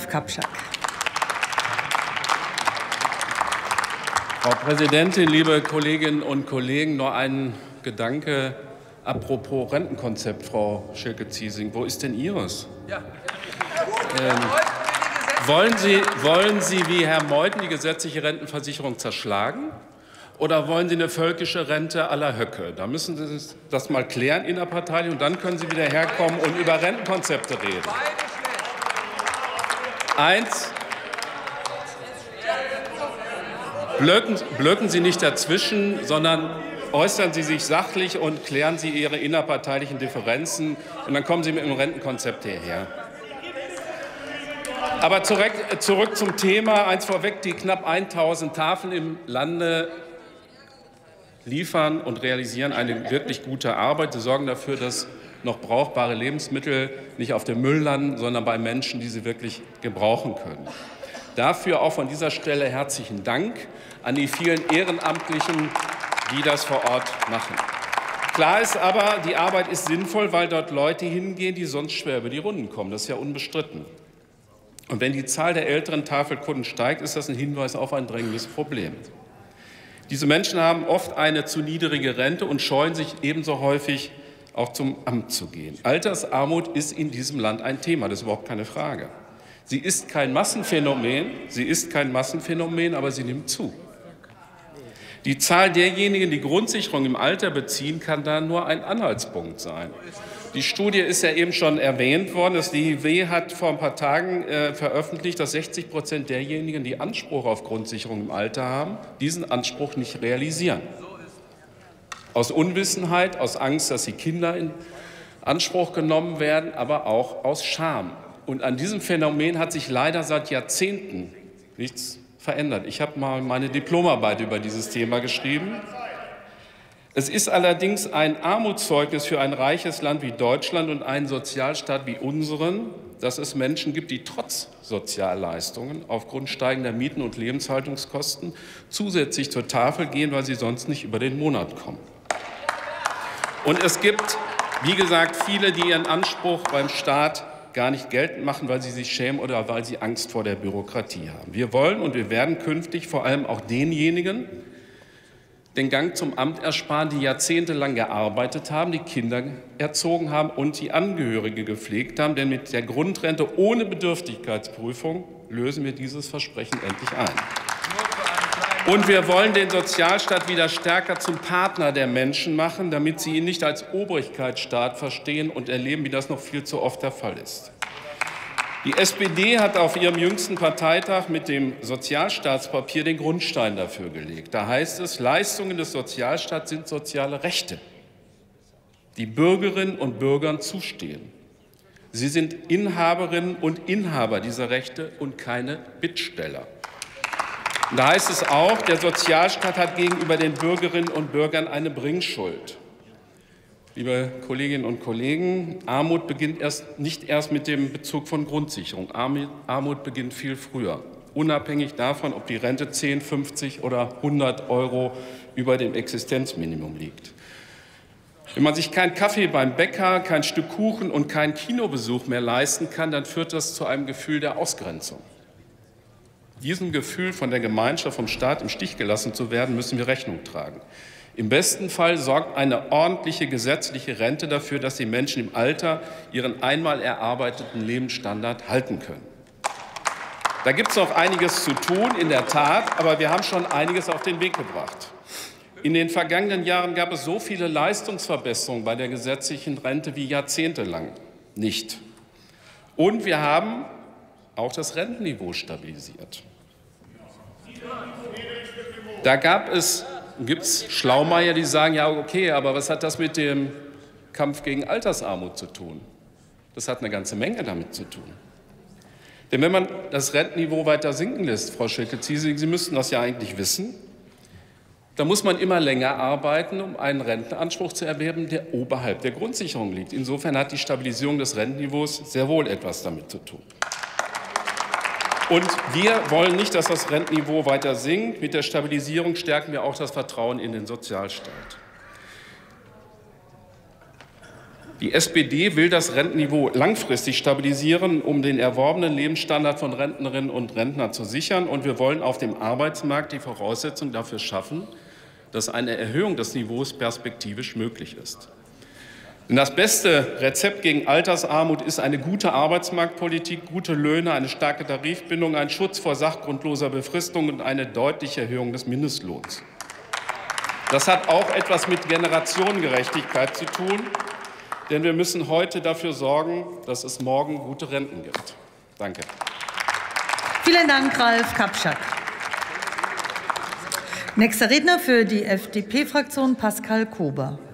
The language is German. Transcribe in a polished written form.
Kapschak. Frau Präsidentin, liebe Kolleginnen und Kollegen, nur ein Gedanke apropos Rentenkonzept, Frau Schilke-Ziesing. Wo ist denn Ihres? Ja. Wollen Sie wie Herr Meuthen die gesetzliche Rentenversicherung zerschlagen? Oder wollen Sie eine völkische Rente à la Höcke? Da müssen Sie das mal klären innerparteilich, und dann können Sie wieder herkommen und über Rentenkonzepte reden. Eins, blöcken Sie nicht dazwischen, sondern äußern Sie sich sachlich und klären Sie Ihre innerparteilichen Differenzen, und dann kommen Sie mit dem Rentenkonzept hierher. Aber zurück zum Thema. Eins vorweg, die knapp 1000 Tafeln im Lande liefern und realisieren eine wirklich gute Arbeit. Sie sorgen dafür, dass noch brauchbare Lebensmittel nicht auf dem Müll landen, sondern bei Menschen, die sie wirklich gebrauchen können. Dafür auch von dieser Stelle herzlichen Dank an die vielen Ehrenamtlichen, die das vor Ort machen. Klar ist aber, die Arbeit ist sinnvoll, weil dort Leute hingehen, die sonst schwer über die Runden kommen. Das ist ja unbestritten. Und wenn die Zahl der älteren Tafelkunden steigt, ist das ein Hinweis auf ein drängendes Problem. Diese Menschen haben oft eine zu niedrige Rente und scheuen sich ebenso häufig, auch zum Amt zu gehen. Altersarmut ist in diesem Land ein Thema, das ist überhaupt keine Frage. Sie ist kein Massenphänomen, aber sie nimmt zu. Die Zahl derjenigen, die Grundsicherung im Alter beziehen, kann da nur ein Anhaltspunkt sein. Die Studie ist ja eben schon erwähnt worden. Das DIW hat vor ein paar Tagen veröffentlicht, dass 60% derjenigen, die Anspruch auf Grundsicherung im Alter haben, diesen Anspruch nicht realisieren. Aus Unwissenheit, aus Angst, dass die Kinder in Anspruch genommen werden, aber auch aus Scham. Und an diesem Phänomen hat sich leider seit Jahrzehnten nichts verändert. Ich habe mal meine Diplomarbeit über dieses Thema geschrieben. Es ist allerdings ein Armutszeugnis für ein reiches Land wie Deutschland und einen Sozialstaat wie unseren, dass es Menschen gibt, die trotz Sozialleistungen aufgrund steigender Mieten und Lebenshaltungskosten zusätzlich zur Tafel gehen, weil sie sonst nicht über den Monat kommen. Und es gibt, wie gesagt, viele, die ihren Anspruch beim Staat gar nicht geltend machen, weil sie sich schämen oder weil sie Angst vor der Bürokratie haben. Wir wollen und wir werden künftig vor allem auch denjenigen den Gang zum Amt ersparen, die jahrzehntelang gearbeitet haben, die Kinder erzogen haben und die Angehörige gepflegt haben. Denn mit der Grundrente ohne Bedürftigkeitsprüfung lösen wir dieses Versprechen endlich ein. Und wir wollen den Sozialstaat wieder stärker zum Partner der Menschen machen, damit sie ihn nicht als Obrigkeitsstaat verstehen und erleben, wie das noch viel zu oft der Fall ist. Die SPD hat auf ihrem jüngsten Parteitag mit dem Sozialstaatspapier den Grundstein dafür gelegt. Da heißt es, Leistungen des Sozialstaats sind soziale Rechte, die Bürgerinnen und Bürgern zustehen. Sie sind Inhaberinnen und Inhaber dieser Rechte und keine Bittsteller. Und da heißt es auch, der Sozialstaat hat gegenüber den Bürgerinnen und Bürgern eine Bringschuld. Liebe Kolleginnen und Kollegen, Armut beginnt nicht erst mit dem Bezug von Grundsicherung. Armut beginnt viel früher, unabhängig davon, ob die Rente 10, 50 oder 100 € über dem Existenzminimum liegt. Wenn man sich keinen Kaffee beim Bäcker, kein Stück Kuchen und keinen Kinobesuch mehr leisten kann, dann führt das zu einem Gefühl der Ausgrenzung. Diesem Gefühl, von der Gemeinschaft, vom Staat im Stich gelassen zu werden, müssen wir Rechnung tragen. Im besten Fall sorgt eine ordentliche gesetzliche Rente dafür, dass die Menschen im Alter ihren einmal erarbeiteten Lebensstandard halten können. Da gibt es noch einiges zu tun, in der Tat, aber wir haben schon einiges auf den Weg gebracht. In den vergangenen Jahren gab es so viele Leistungsverbesserungen bei der gesetzlichen Rente wie jahrzehntelang nicht. Und wir haben auch das Rentenniveau stabilisiert. Da gibt es Schlaumeier, die sagen, ja okay, aber was hat das mit dem Kampf gegen Altersarmut zu tun? Das hat eine ganze Menge damit zu tun. Denn wenn man das Rentenniveau weiter sinken lässt, Frau Schilke-Ziesing, Sie müssten das ja eigentlich wissen, dann muss man immer länger arbeiten, um einen Rentenanspruch zu erwerben, der oberhalb der Grundsicherung liegt. Insofern hat die Stabilisierung des Rentenniveaus sehr wohl etwas damit zu tun. Und wir wollen nicht, dass das Rentenniveau weiter sinkt. Mit der Stabilisierung stärken wir auch das Vertrauen in den Sozialstaat. Die SPD will das Rentenniveau langfristig stabilisieren, um den erworbenen Lebensstandard von Rentnerinnen und Rentnern zu sichern. Und wir wollen auf dem Arbeitsmarkt die Voraussetzungen dafür schaffen, dass eine Erhöhung des Niveaus perspektivisch möglich ist. Denn das beste Rezept gegen Altersarmut ist eine gute Arbeitsmarktpolitik, gute Löhne, eine starke Tarifbindung, ein Schutz vor sachgrundloser Befristung und eine deutliche Erhöhung des Mindestlohns. Das hat auch etwas mit Generationengerechtigkeit zu tun, denn wir müssen heute dafür sorgen, dass es morgen gute Renten gibt. Danke. Vielen Dank, Ralf Kapschak. Nächster Redner für die FDP-Fraktion, Pascal Kober.